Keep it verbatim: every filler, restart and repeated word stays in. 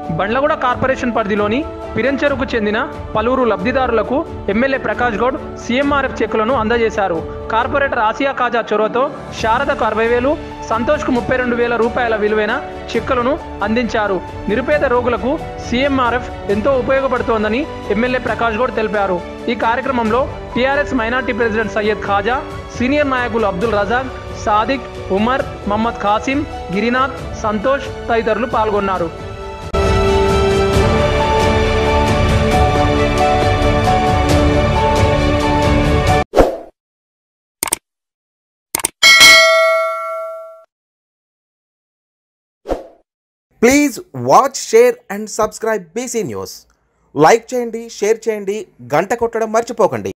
Bandlaguda corporation పరిధిలోని పిరంచెరుకు చెందిన పలువురు లబ్ధిదారులకు ఎమ్మెల్యే ప్రకాష్ గౌడ్ సీఎంఆర్ఎఫ్ చెక్కులను అందజేశారు. కార్పొరేటర్ ఆసియా కాజా చొరవతో శారదకు అరవై వేలు, సంతోష్కు ముప్పై రెండు వేల రూపాయల విలువైన చెక్కులను అందించారు. నిరుపేద రోగులకు సీఎంఆర్ఎఫ్ ఎంతో ఉపయోగపడుతోందని ఎమ్మెల్యే ప్రకాష్ గౌడ్ తెలిపారు. ఈ కార్యక్రమంలో TRS minority president Syed Khaja, senior నాయకులు అబ్దుల్ రజాక్, సాదిక్, ఉమర్, మహమ్మద్ ఖాసిం, గిరినాథ్, సంతోష్ తదితరులు పాల్గొన్నారు. Please watch, share and subscribe BC news. Like చేయండి, షేర్ చేయండి, గంట కొట్టడం మర్చిపోకండి.